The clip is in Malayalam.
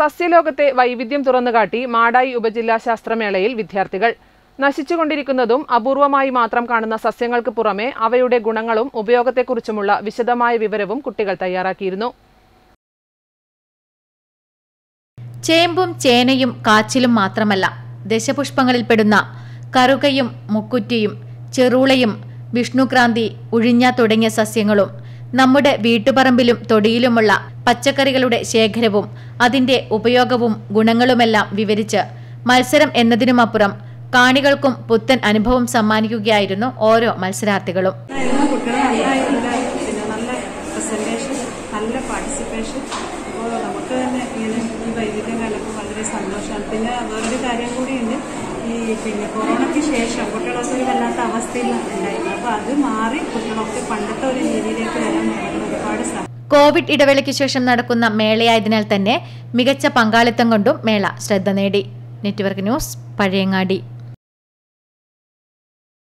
സസ്യലോകത്തെ വൈവിധ്യം തുറന്നുകാട്ടി മാടായി ഉപജില്ലാ ശാസ്ത്രമേളയിൽ വിദ്യാർത്ഥികൾ. നശിച്ചുകൊണ്ടിരിക്കുന്നതും അപൂർവമായി മാത്രം കാണുന്ന സസ്യങ്ങൾക്ക് പുറമെ അവയുടെ ഗുണങ്ങളും ഉപയോഗത്തെക്കുറിച്ചുമുള്ള വിശദമായ വിവരവും കുട്ടികൾ തയ്യാറാക്കിയിരുന്നു. ചേമ്പും ചേനയും കാച്ചിലും മാത്രമല്ല, ദശപുഷ്പങ്ങളിൽപ്പെടുന്ന കറുകയും മുക്കുറ്റിയും ചെറുളയും വിഷ്ണുക്രാന്തി ഉഴിഞ്ഞ തുടങ്ങിയ സസ്യങ്ങളും നമ്മുടെ വീട്ടുപറമ്പിലും തൊടിയിലുമുള്ള പച്ചക്കറികളുടെ ശേഖരവും അതിന്റെ ഉപയോഗവും ഗുണങ്ങളുമെല്ലാം വിവരിച്ച് മത്സരം എന്നതിനുമപ്പുറം കാണികൾക്കും പുത്തൻ അനുഭവം സമ്മാനിക്കുകയായിരുന്നു ഓരോ മത്സരാർത്ഥികളും. നമുക്ക് തന്നെ ഇങ്ങനെ ഈ വൈവിധ്യം കലപ്പോൾ വളരെ സന്തോഷമാണ്. പിന്നെ വേറൊരു കാര്യം കൂടിയുണ്ട്, കൊറോണയ്ക്ക് ശേഷം കുട്ടികളൊക്കെ ഒരു വല്ലാത്ത അവസ്ഥയിലാണ് ഉണ്ടായിരുന്നത്. അപ്പോൾ അത് മാറി കുട്ടികളൊക്കെ പണ്ടത്തെ ഒരു രീതിയിലേക്ക് വരാൻ ഒരുപാട് സാധിക്കും. കോവിഡ് ഇടവേളയ്ക്ക് ശേഷം നടക്കുന്ന മേളയായതിനാൽ തന്നെ മികച്ച പങ്കാളിത്തം കൊണ്ടും മേള ശ്രദ്ധ നേടി. Network news, Pazhayangadi.